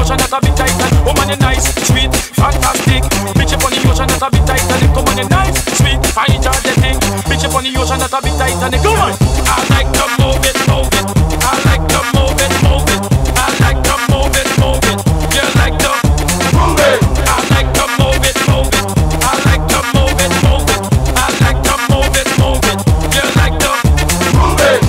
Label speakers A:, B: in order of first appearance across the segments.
A: ocean that a bit tighter. Woman, you nice, sweet, fantastic. Bitch up on the ocean that a bit tighter. Come on, you nice, sweet, energetic. Bitch up on the ocean that a bit tighter. Come on. I like to move it, move it. I like to move it, move it. I like to move it, move it. You like to move it. I like to move it, move it. I like to move it, move it. I like to move it, move it. You like to move it.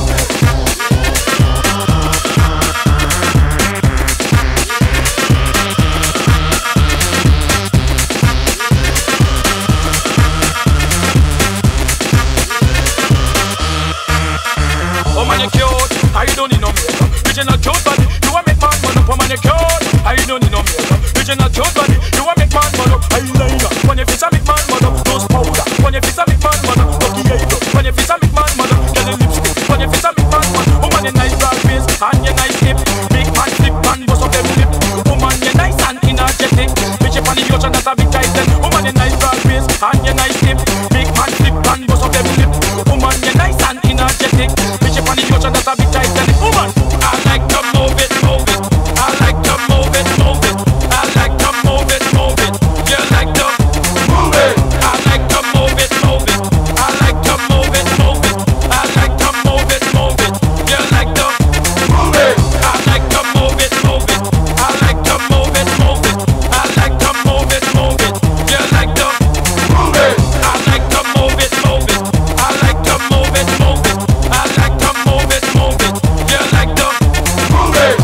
A: Oh man, you cute. I don't need no makeup. Original cute body. You a make man burn up. Oh man, you cute. I don't need no makeup. Original cute body. You a make man burn up. Eyeliner. When your face a make man burn up. Nose powder. When your face a make man burn up. Lucky eyebrow. When your face a make man burn up. Get a lipstick. When your face a make man burn up. Oh man, you nice broad face and you nice hip. Big man flip and bust up them lip. Oh man, you nice and energetic. Bitch up on the ocean that a bit tight. Oh man, you nice broad face and you nice hip. Big man flip and bust up them lip. Oh man, you nice and energetic. Bitch up on the ocean that a bit tight. Woman, I like to move it, move it. I like to move it, move it. I like to move it, move it. You like to move it. I like to move it, move it. I like to move it, move it. I like to move it, move it. You like to move it. I like to move it, move it. I like to move it, move it. I like to move it, move it. You like to move it. I like to move it, move it. I like to move it, move it. I like to move it, move it. You like to move it.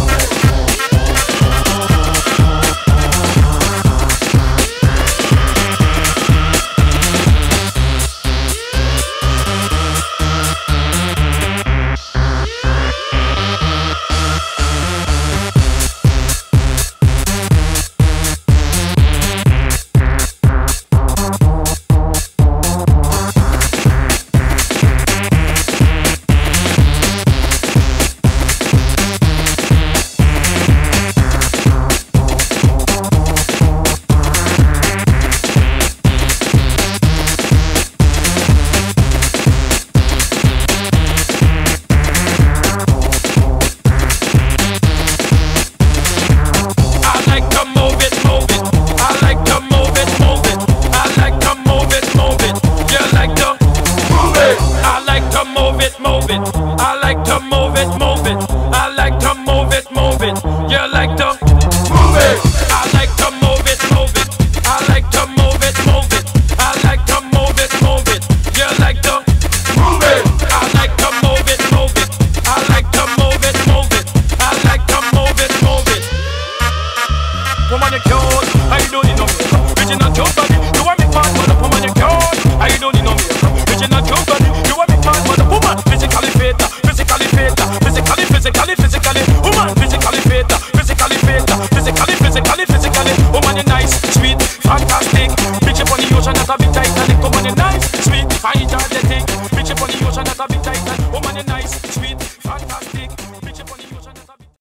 A: Move it. I like to move it, move it. I like to move it, move it. You like to move it. I like to move it, move it. I like to move it, move it. I like to move it, move it. You like to move it. I like to move it, move it. I like to move it, move it. I like to move it, move it. Woman, you cute. I don't need no makeup. Original cute body. You want me man, but woman, you cute. I don't need no makeup. Original cute body. You want me man, but woman, physically fit, physically fit, physically, physically, physically. Woman, physically fit, physically fit, physically, physically, physically. Woman, you nice, sweet, fantastic. Bitch up on the ocean that a bit Titanic. Woman, you nice, sweet, energetic. Bitch up on the ocean that a bit Titanic. Woman, you nice, sweet, fantastic.